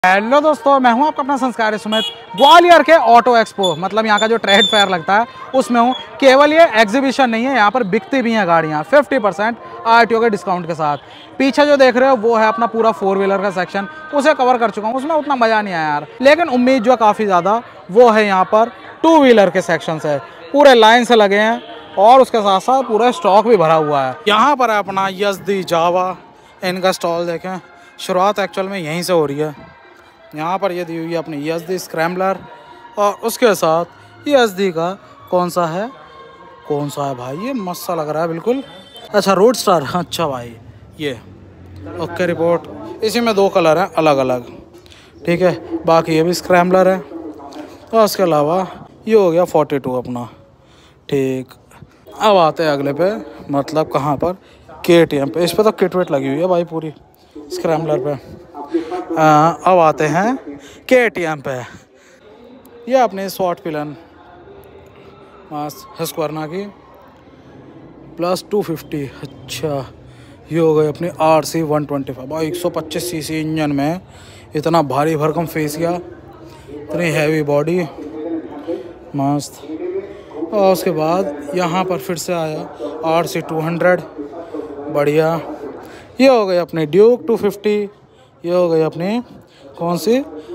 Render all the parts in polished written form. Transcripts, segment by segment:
Hello दोस्तों, मैं हूं आपका अपना संस्कारी सुमित। ग्वालियर के ऑटो एक्सपो मतलब यहां का जो ट्रेड फेयर लगता है उसमें हूं। केवल ये एग्जीबिशन नहीं है, यहां पर बिकती भी हैं गाड़ियां 50% आरटीओ के डिस्काउंट के साथ। पीछे जो देख रहे हो वो है अपना पूरा 4 व्हीलर का सेक्शन, उसे कवर कर चुका हूं, उसमें उतना मज़ा नहीं आया यार। लेकिन उम्मीद जो काफ़ी ज़्यादा वो है यहाँ पर 2 व्हीलर के सेक्शन से, पूरे लाइन से लगे हैं और उसके साथ साथ पूरा स्टॉक भी भरा हुआ है। यहाँ पर है अपना यज़दी जावा, इनका स्टॉल देखें। शुरुआत एक्चुअल में यहीं से हो रही है। यहाँ पर ये दी हुई है अपनी यज़दी स्क्रैम्बलर और उसके साथ यज़दी का कौन सा है भाई, ये मस्त सा लग रहा है बिल्कुल। अच्छा, रोड स्टार, अच्छा भाई ये ओके रिपोर्ट। इसी में 2 कलर हैं अलग अलग, ठीक है। बाकी ये भी स्क्रैम्बलर है और उसके अलावा ये हो गया 42 अपना, ठीक। अब आते हैं अगले पे, मतलब कहाँ पर, KTM पे। इस पर तो किट वेट लगी हुई है भाई पूरी स्क्रैम्बलर पे। अब आते हैं KTM पे। ये अपने स्वॉट पिलन हस्क्वार्ना की प्लस 250। अच्छा, ये हो गई अपनी RC 125 भाई। 125 सीसी इंजन में इतना भारी भरकम फेसिया, इतनी हैवी बॉडी, मस्त। और उसके बाद यहाँ पर फिर से आया RC 200, बढ़िया। ये हो गई अपनी ड्यूक 250। ये हो गई अपनी कौन सी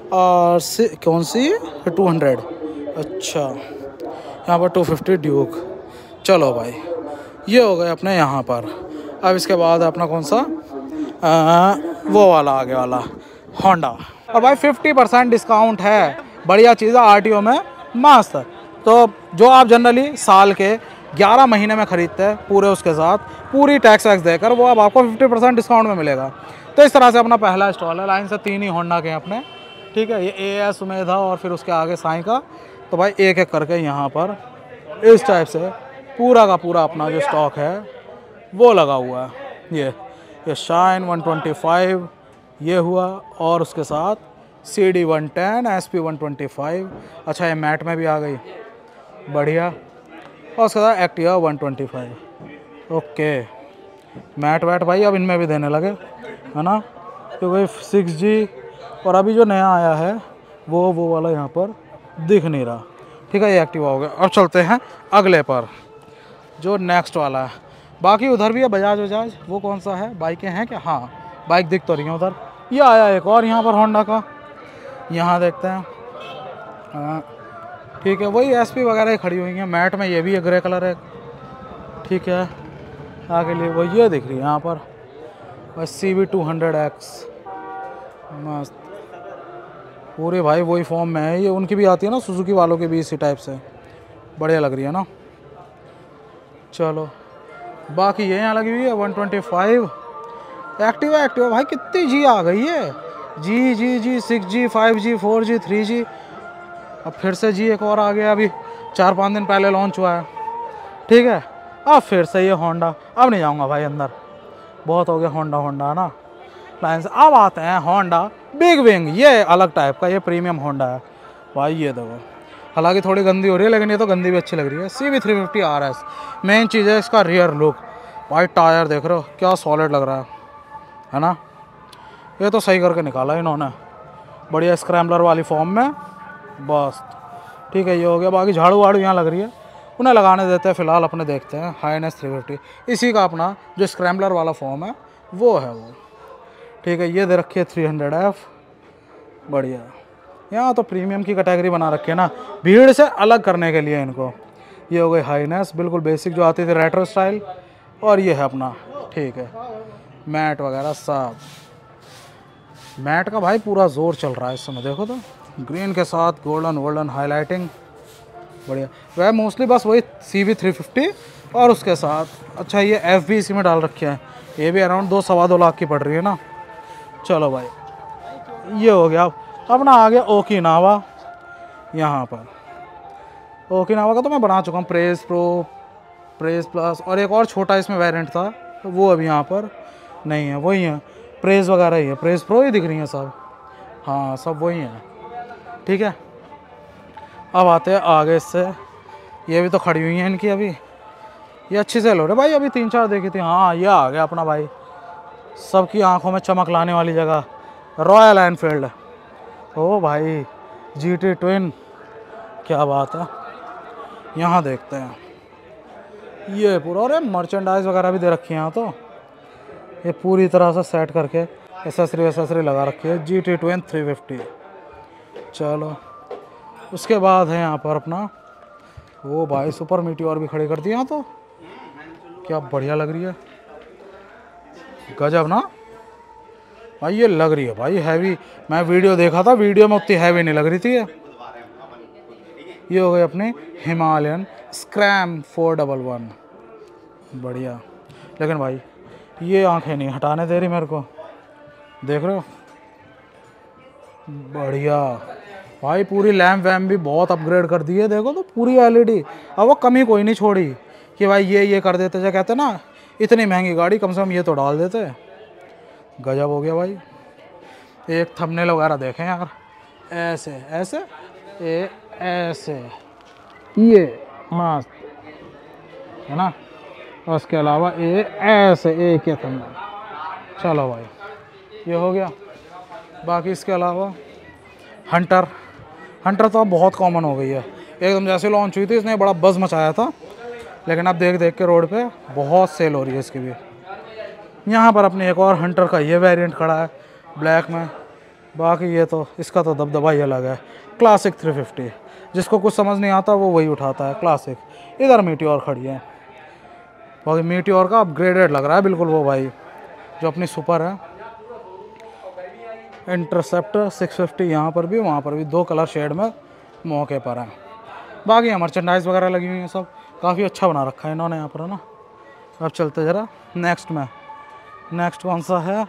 200। अच्छा, यहाँ पर 250 ड्यूक। चलो भाई, ये हो गए अपने यहाँ पर। अब इसके बाद अपना कौन सा वो वाला आगे वाला होंडा। और भाई 50% डिस्काउंट है, बढ़िया चीज़ है आरटीओ में, मस्त। तो जो आप जनरली साल के 11 महीने में ख़रीदते हैं पूरे, उसके साथ पूरी टैक्स वैक्स देकर, वो अब आपको 50% डिस्काउंट में मिलेगा। तो इस तरह से अपना पहला स्टॉल है, लाइन से 3 ही होंडा के अपने, ठीक है। ये AS उमेधा और फिर उसके आगे साई का। तो भाई एक एक करके यहाँ पर इस टाइप से पूरा का पूरा अपना जो स्टॉक है वो लगा हुआ है। ये शाइन 125 ये हुआ, और उसके साथ CD 110, SP 125। अच्छा, ये मैट में भी आ गई, बढ़िया। और उसके साथ एक्टिवा 125। ओके, मैट वैट भाई अब इनमें भी देने लगे, है ना, क्योंकि 6G। और अभी जो नया आया है वो वाला यहाँ पर दिख नहीं रहा, ठीक है। ये एक्टिवा हो गया। अब चलते हैं अगले पर, जो नेक्स्ट वाला है। बाकी उधर भी है बजाज, वो कौन सा है, बाइकें हैं क्या? हाँ, बाइक दिख तो रही है उधर। ये आया एक और यहाँ पर होंडा का, यहाँ देखते हैं। ठीक है, वही SP वगैरह ही खड़ी हुई हैं मैट में। ये भी है ग्रे कलर है, ठीक है। आगे लिए वो ये दिख रही है यहाँ पर CB 200X, मस्त पूरे भाई वही फॉर्म में है। ये उनकी भी आती है ना, सुजुकी वालों की भी इसी टाइप से, बढ़िया लग रही है ना। चलो, बाकी ये यहाँ लगी हुई है 125 एक्टिवा भाई। कितनी G आ गई है, G 6G 5G 4G 3G। अब फिर से G एक और आ गया, अभी 4-5 दिन पहले लॉन्च हुआ है, ठीक है। अब फिर से ये होंडा। अब नहीं जाऊँगा भाई अंदर, बहुत हो गया होंडा ना लाइन से। अब आते हैं होंडा बिग विंग। ये अलग टाइप का, ये प्रीमियम होंडा है भाई। ये देखो, हालांकि थोड़ी गंदी हो रही है, लेकिन ये तो गंदी भी अच्छी लग रही है। CB 350 RS। मेन चीज़ है इसका रियर लुक भाई। टायर देख रहे हो क्या सॉलिड लग रहा है ना। ये तो सही करके निकाला इन्होंने, बढ़िया स्क्रैम्बलर वाली फॉर्म में, बस ठीक है। ये हो गया। बाकी झाड़ू वाड़ू यहाँ लग रही है, उन्हें लगाने देते हैं फ़िलहाल, अपने देखते हैं। हाईनेस 350 इसी का अपना जो स्क्रैम्बलर वाला फॉर्म है वो है वो, ठीक है। ये दे रखी है 300F, बढ़िया। यहाँ तो प्रीमियम की कैटेगरी बना रखी है ना, भीड़ से अलग करने के लिए इनको। ये हो गई हाईनेस, बिल्कुल बेसिक जो आती थी रेट्रो स्टाइल। और ये है अपना, ठीक है, मैट वगैरह सब। मैट का भाई पूरा जोर चल रहा है इस समय, देखो तो ग्रीन के साथ गोल्डन हाईलाइटिंग, बढ़िया। वह मोस्टली बस वही CB 350 और उसके साथ। अच्छा, ये FB इसी में डाल रखे हैं, ये भी अराउंड 2-2.25 लाख की पड़ रही है ना। चलो भाई, ये हो गया। अपना आ गया ओकिनावा। यहाँ पर ओकिनावा का तो मैं बना चुका हूँ, प्रेस प्रो, प्रेस प्लस, और एक और छोटा इसमें वेरिएंट था, तो वो अभी यहाँ पर नहीं है। वही है, प्रेस वगैरह ही है, प्रेस प्रो ही दिख रही है सब, हाँ सब वही है, ठीक है। अब आते हैं आगे इससे, ये भी तो खड़ी हुई हैं इनकी अभी। ये अच्छी सेल हो रही है भाई, अभी 3-4 देखी थी। हाँ, ये आ गया अपना भाई, सबकी आंखों में चमक लाने वाली जगह, रॉयल एनफील्ड। ओ भाई GT ट्विन, क्या बात है। यहाँ देखते हैं ये पूरा, अरे मर्चेंडाइज वगैरह भी दे रखी है यहाँ तो। ये पूरी तरह से सेट करके एसेसरी लगा रखी है। GT twin 350। चलो उसके बाद है यहाँ पर अपना, वो भाई सुपर मीटियोर भी खड़ी कर दी यहाँ तो, क्या बढ़िया लग रही है, गजब ना भाई। ये लग रही है भाई हैवी, मैं वीडियो देखा था, वीडियो में उतनी हैवी नहीं लग रही थी ये हो गई अपनी हिमालयन स्क्रैम 411, बढ़िया। लेकिन भाई ये आंखें नहीं हटाने दे रही मेरे को, देख रहे हो, बढ़िया भाई। पूरी लैम्प वैम्प भी बहुत अपग्रेड कर दी है, देखो तो पूरी LED। अब वो कमी कोई नहीं छोड़ी कि भाई ये कर देते, जो कहते ना इतनी महंगी गाड़ी कम से कम ये तो डाल देते। गजब हो गया भाई। एक थंबनेल वगैरह देखें यार, ऐसे ऐसे ऐसे, ये मस्त है ना। और उसके अलावा ये ऐसे एक ही थंबनेल। चलो भाई ये हो गया। बाकी इसके अलावा हंटर तो अब बहुत कॉमन हो गई है, एकदम जैसे लॉन्च हुई थी इसने बड़ा बज़ मचाया था, लेकिन अब देख के रोड पे बहुत सेल हो रही है इसकी भी। यहाँ पर अपने एक और हंटर का ये वेरिएंट खड़ा है ब्लैक में। बाकी ये तो इसका तो दबदबा ही अलग है, क्लासिक 350। जिसको कुछ समझ नहीं आता वो वही उठाता है क्लासिक। इधर मीटियोर खड़ी है, बाकी मीटियोर का अपग्रेडेड लग रहा है बिल्कुल वो भाई, जो अपनी सुपर है। इंटरसेप्टर 650 यहाँ पर भी वहाँ पर भी 2 कलर शेड में मौके पर है। बाकी यहाँ मर्चेंडाइज वगैरह लगी हुई है, सब काफ़ी अच्छा बना रखा है इन्होंने यहाँ पर, है ना। अब चलते ज़रा नेक्स्ट में। नेक्स्ट कौन सा है,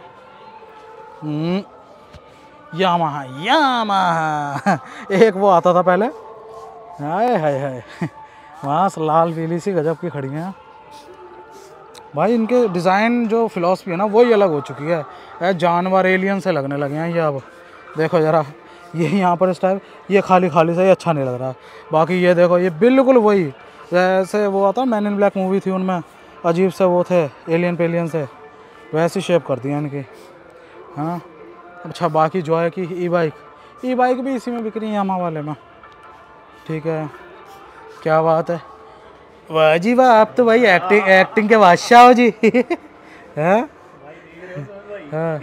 यामाहा। एक वो आता था पहले, हाय हाय हाय, वहाँ लाल पीली सी गजब की खड़ी हैं भाई। इनके डिज़ाइन जो फिलॉसफी है ना वही अलग हो चुकी है, जानवर एलियन से लगने लगे हैं ये अब। देखो ज़रा ये यहाँ पर इस टाइप, ये खाली से ही अच्छा नहीं लग रहा। बाकी ये देखो ये बिल्कुल वही, जैसे वो आता मैन इन ब्लैक मूवी थी, उनमें अजीब से वो थे एलियन पेलियन से, वैसी शेप कर दिया इनकी, है ना। अच्छा बाकी जो है कि ई बाइक भी इसी में बिक रही है यामाहा वाले में, ठीक है, क्या बात है। वाह जी वाह, आप तो भाई एक्टिंग के बादशाह हो जी। हैं हाँ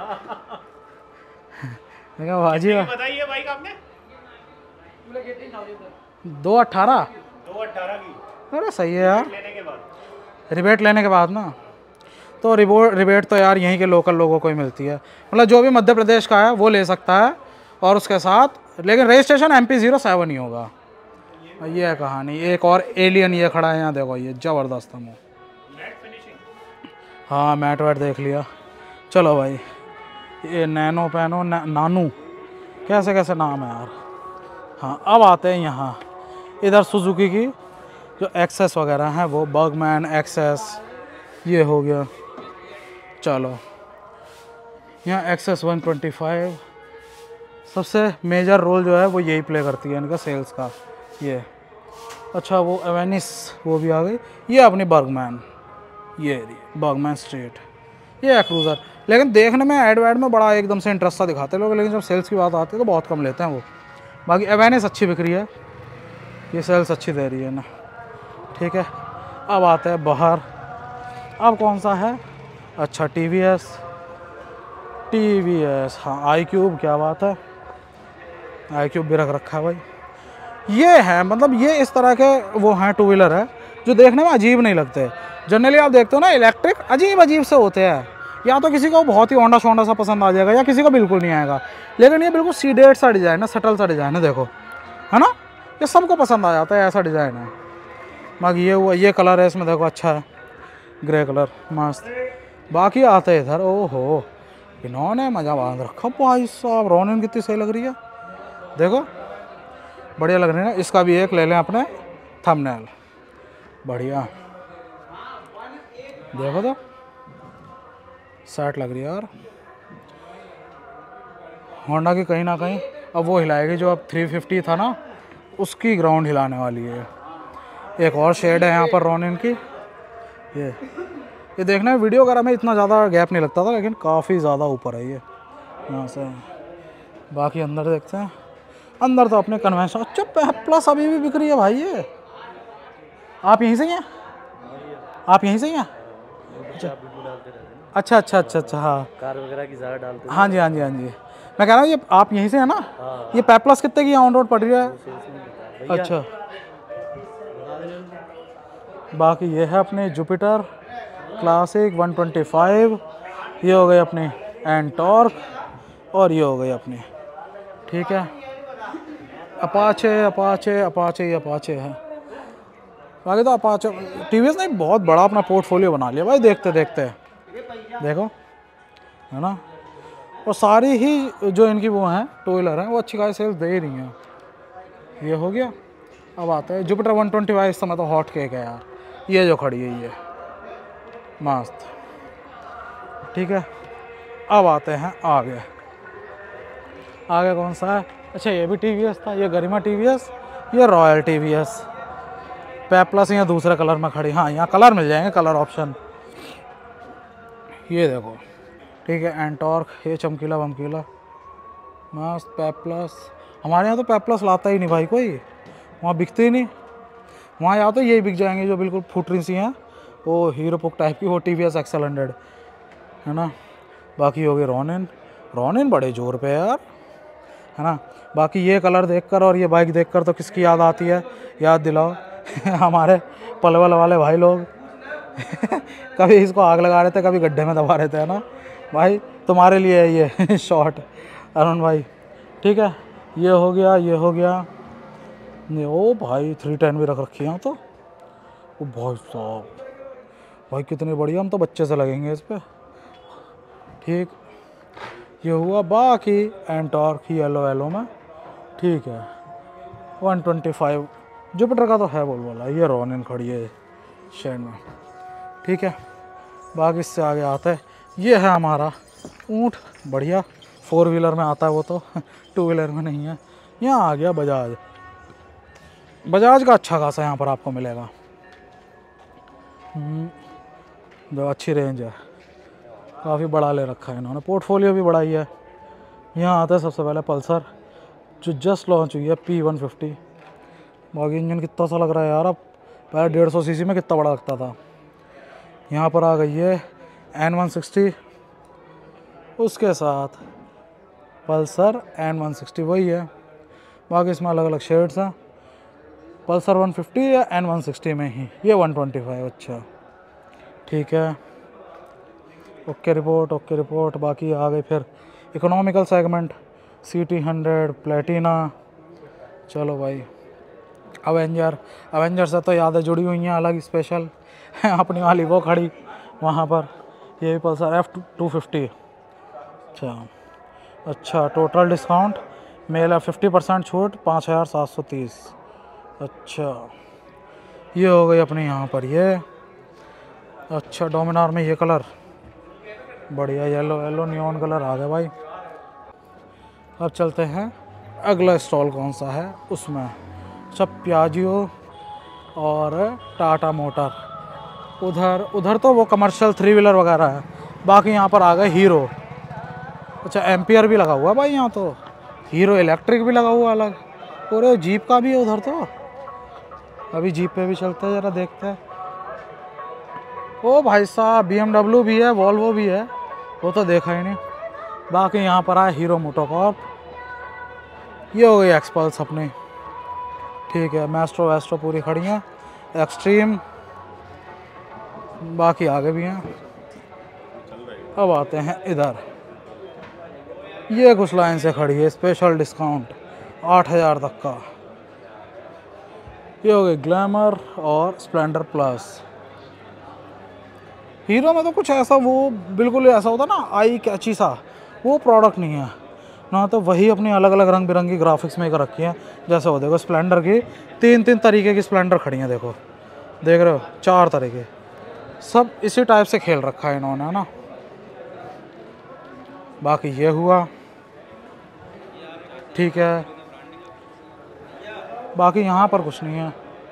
वाह जी वाह। बताइए बाइक आपने 218 की, अरे सही है यार। लेने के बाद रिबेट लेने के बाद ना, तो रिबेट तो यार यहीं के लोकल लोगों को ही मिलती है, मतलब जो भी मध्य प्रदेश का है वो ले सकता है, और उसके साथ लेकिन रजिस्ट्रेशन MP07 ही होगा। ये है कहानी। एक और एलियन ये खड़ा है यहाँ, देखो ये ज़बरदस्त है। हाँ मैट वैट देख लिया। चलो भाई ये नैनो पैनो नानू कैसे नाम है यार। हाँ अब आते हैं यहाँ, इधर सुजुकी की जो एक्सेस वगैरह हैं, वो बर्गमैन एक्सेस ये हो गया। चलो यहाँ एक्सेस 125 सबसे मेजर रोल जो है वो यही प्ले करती है इनका सेल्स का ये। अच्छा वो एवेनिस वो भी आ गई। ये अपनी बर्गमैन, ये बर्गमैन स्ट्रीट, ये है क्रूज़र। लेकिन देखने में एड में बड़ा एकदम से इंटरेस्ट सा दिखाते लोग, लेकिन जब सेल्स की बात आती है तो बहुत कम लेते हैं वो। बाकी एवेनिस अच्छी बिक रही है, ये सेल्स अच्छी दे रही है ना, ठीक है। अब आते हैं बाहर, अब कौन सा है, अच्छा TVS हाँ iQube, क्या बात है, iQube भी रख रखा है भाई। ये है मतलब ये इस तरह के वो हैं टू व्हीलर है जो देखने में अजीब नहीं लगते। जनरली आप देखते हो ना इलेक्ट्रिक अजीब से होते हैं, या तो किसी को बहुत ही होंडा शोंडा सा पसंद आ जाएगा या किसी को बिल्कुल नहीं आएगा। लेकिन ये बिल्कुल सीडेड सा डिज़ाइन है, सटल सा डिज़ाइन है, देखो है ना, ये सबको पसंद आ जाता है, ऐसा डिज़ाइन है। बाकी ये हुआ, ये कलर है इसमें देखो अच्छा है, ग्रे कलर मस्त। बाकी आते हैं इधर, ओहो इन्होंने मज़ा बांध रखा भाई साहब। रोनिन कितनी सही लग रही है, देखो बढ़िया लग रही है ना। इसका भी एक ले लें अपने थंबनेल, बढ़िया देखो तो सेट लग रही है यार। होंडा की कहीं ना कहीं अब वो हिलाएगी जो अब 350 था ना, उसकी ग्राउंड हिलाने वाली है। एक और शेड है यहाँ पर रोनिन की, ये देखना है वीडियो वगैरह में इतना ज़्यादा गैप नहीं लगता था, लेकिन काफ़ी ज़्यादा ऊपर है ये यहाँ से। बाकी अंदर देखते हैं। अंदर तो अपने कन्वेंशन। अच्छा प्लस अभी भी बिक रही है भाई ये। आप यहीं से ही हैं? आप यहीं से ही हैं? अच्छा अच्छा अच्छा अच्छा हाँ कार वगैरह की ज़्यादा डालते हाँ जी हाँ जी हाँ जी। मैं कह रहा हूँ ये आप यहीं से है ना? हाँ। ये पैप्लस कितने की ऑन रोड पड़ रही है? भैया अच्छा बाकी ये है अपने जुपिटर क्लासिक 125। ये हो गए अपने एंटॉर्क और ये हो गए अपने, ठीक है, अपाचे अपाचे अपाचे। ये अपाचे है। बाकी तो अपाचे टीवीएस ने बहुत बड़ा अपना पोर्टफोलियो बना लिया भाई देखते देखते। देखो है ना। और सारी ही जो इनकी वो हैं टू व्हीलर हैं वो अच्छी खासी सेल्स दे ही रही हैं। ये हो गया। अब आता है जुपिटर 125। इस समय तो हॉट केक है यार। ये जो खड़ी है ये मस्त, ठीक है। अब आते हैं आगे। आगे कौन सा है? अच्छा ये भी टीवीएस था। ये गरिमा टीवीएस, ये रॉयल टीवीएस। पैप्लस यहाँ दूसरे कलर में खड़ी। हाँ यहाँ कलर मिल जाएंगे, कलर ऑप्शन। ये देखो, ठीक है, एंटॉर्क। ये चमकीला वमकीला मस्त पैप्लस। हमारे यहाँ तो पैप्लस लाता ही नहीं भाई कोई, वहाँ बिकते ही नहीं। वहाँ या तो यही बिक जाएंगे जो बिल्कुल फुटरी सी हैं, वो हीरो पुक टाइप की, वो टीवीएस एक्सेल 100 है ना। बाकी हो गए रॉनिन। रॉनिन बड़े जोर पे यार, है ना। बाकी ये कलर देखकर और ये बाइक देखकर तो किसकी याद आती है? याद दिलाओ हमारे पलवल वाले भाई लोग कभी इसको आग लगा रहे थे, कभी गड्ढे में दबा रहे थे, है ना भाई। तुम्हारे लिए है ये शॉट अरुण भाई, ठीक है। ये हो गया, ये हो गया। नहीं ओ भाई 310 भी रख रखी है तो। ओ भाई साहब, भाई कितनी बढ़िया। हम तो बच्चे से लगेंगे इस पर, ठीक। ये हुआ। बाकी एंटॉर्क येलो येलो में, ठीक है, 125। जुपिटर का तो है बोल बोला। ये रॉनिन खड़ी है शेड में, ठीक है। बाकी इससे आगे आता है, ये है हमारा ऊँट, बढ़िया। 4 व्हीलर में आता है वो तो 2 व्हीलर में नहीं है। यहाँ आ गया बजाज। बजाज का अच्छा खासा यहाँ पर आपको मिलेगा, जो अच्छी रेंज है। काफ़ी बड़ा ले रखा है इन्होंने, पोर्टफोलियो भी बड़ा ही है। यहाँ आता है सबसे पहले पल्सर, जो जस्ट लॉन्च हुई है, P150। बाकी इंजन कितना सा लग रहा है यार। अब पहले 150 सीसी में कितना बड़ा लगता था। यहाँ पर आ गई है N160, उसके साथ पल्सर N160 वही है। बाकी इसमें अलग अलग शेड्स हैं, पल्सर 150 या N160 में ही। ये 125, अच्छा ठीक है। Okay report, okay report. बाकी आ गई फिर इकोनॉमिकल सेगमेंट, CT100 प्लेटिना। चलो भाई, अवेंजर। अवेंजर से तो यादें जुड़ी हुई हैं अलग स्पेशल अपनी वाली वो खड़ी वहाँ पर। ये भी पल्सर F250। अच्छा टोटल डिस्काउंट मेल है 50% छूट, 5730। अच्छा ये हो गई अपने यहाँ पर ये। अच्छा डोमिनार में ये कलर बढ़िया, येलो येलो नियॉन कलर आ गया भाई। अब चलते हैं अगला स्टॉल कौन सा है उसमें। सब पियाजियो और टाटा मोटर। उधर तो वो कमर्शियल 3 व्हीलर वगैरह है। बाकी यहाँ पर आ गए हीरो। अच्छा एम्पियर भी लगा हुआ है भाई यहाँ तो। हीरो इलेक्ट्रिक भी लगा हुआ अलग। पूरे जीप का भी है उधर तो। अभी जीप पे भी चलते हैं, ज़रा देखते हैं। ओ भाई साहब BMW भी है, वॉल्वो भी है, वो तो देखा ही नहीं। बाकी यहाँ पर आए हीरो मोटोकॉर्प। ये हो गई एक्सपल्स अपनी, ठीक है। मैस्ट्रो वैस्ट्रो पूरी खड़ी हैं, एक्सट्रीम। बाकी आगे भी हैं। अब आते हैं इधर, ये कुछ लाइन से खड़ी है, स्पेशल डिस्काउंट 8000 तक का। ये हो गई ग्लैमर और स्प्लेंडर प्लस। हीरो में तो कुछ ऐसा वो बिल्कुल ऐसा होता ना आई कैची सा, वो प्रोडक्ट नहीं है ना। तो वही अपनी अलग अलग रंग बिरंगी ग्राफिक्स में कर रखी है। जैसे वो देखो स्प्लेंडर की 3 तरीके की स्प्लेंडर खड़ी हैं, देखो देख रहे हो, 4 तरीके। सब इसी टाइप से खेल रखा है इन्होंने, है ना। बाकी ये हुआ, ठीक है। बाकी यहाँ पर कुछ नहीं है।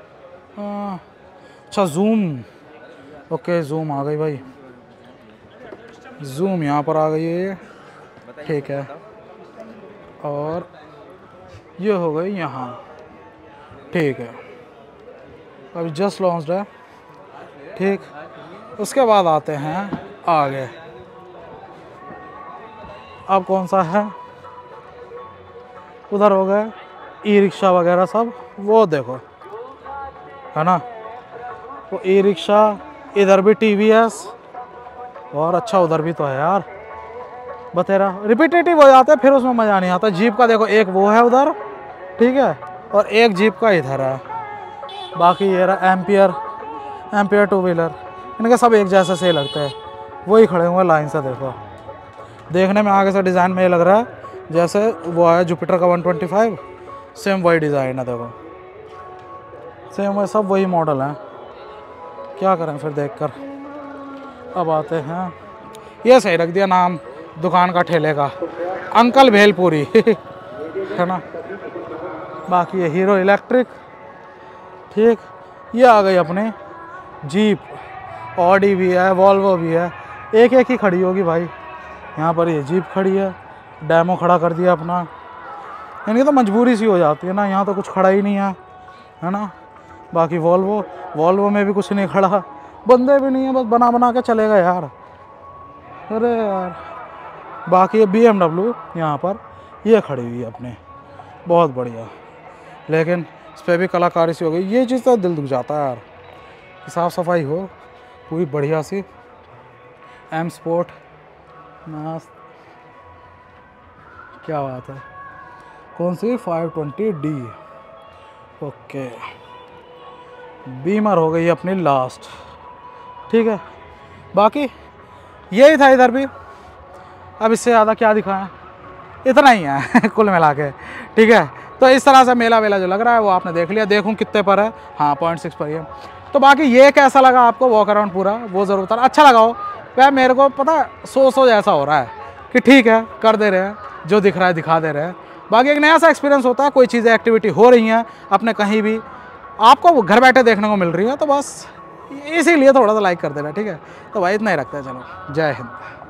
अच्छा जूम, ओके जूम आ गई भाई। जूम यहाँ पर आ गई है, ठीक है। और ये हो गई यहाँ, ठीक है। अभी जस्ट लॉन्च्ड है, ठीक। उसके बाद आते हैं आगे, अब कौन सा है, उधर हो गए ई रिक्शा वगैरह सब, वो देखो है ना, वो ई रिक्शा, इधर भी टीवीएस, और अच्छा उधर भी तो है यार, बतेरा रिपीटेटिव हो जाते हैं, फिर उसमें मज़ा नहीं आता। जीप का देखो एक वो है उधर, ठीक है, और एक जीप का इधर है, बाकी ये रहा एम्पियर टू व्हीलर, इनके सब एक जैसे से लगते हैं, वही खड़े हुए लाइन से। देखो देखने में आगे से डिज़ाइन में ये लग रहा है जैसे वो है जुपिटर का 125, सेम वही डिज़ाइन है, देखो सेम वही, सब वही मॉडल हैं। क्या करें फिर देखकर। अब आते हैं, ये सही रख दिया नाम दुकान का ठेले का, अंकल भेलपुरी है ना। बाकी ये हीरो इलेक्ट्रिक, ठीक। ये आ गई अपनी जीप, ऑडी भी है, वॉल्वो भी है, एक एक ही खड़ी होगी भाई। यहाँ पर ये जीप खड़ी है, डेमो खड़ा कर दिया अपना, इनकी तो मजबूरी सी हो जाती है ना, यहाँ तो कुछ खड़ा ही नहीं है ना। बाकी वॉल्वो में भी कुछ नहीं खड़ा, बंदे भी नहीं है, बस बना के चलेगा यार, अरे यार। बाकी ये BMW यहाँ पर ये खड़ी हुई है अपने, बहुत बढ़िया, लेकिन इस पर भी कलाकारी सी हो गई। ये चीज़ तो दिल दुख जाता है यार, साफ़ सफाई हो पूरी बढ़िया सी। M स्पोर्ट मस्त, क्या बात है। कौन सी 520D, ओके। बीमर हो गई अपनी लास्ट, ठीक है। बाकी यही था इधर भी, अब इससे ज़्यादा क्या दिखाएं, इतना ही है कुल मिला के, ठीक है। तो इस तरह से मेला वेला जो लग रहा है वो आपने देख लिया, देखूं कितने पर है, हाँ 0.6 पर ही है। तो बाकी ये कैसा लगा आपको वॉक अराउंड पूरा, वो ज़रूर बताना। अच्छा लगा हो वह, मेरे को पता सो जैसा हो रहा है कि ठीक है कर दे रहे हैं, जो दिख रहा है दिखा दे रहे हैं। बाकी एक नया सा एक्सपीरियंस होता है, कोई चीज़ें एक्टिविटी हो रही हैं अपने कहीं भी, आपको घर बैठे देखने को मिल रही है, तो बस इसीलिए थोड़ा सा लाइक कर देना, ठीक है। तो भाई इतना ही रखते हैं, चलो जय हिंद।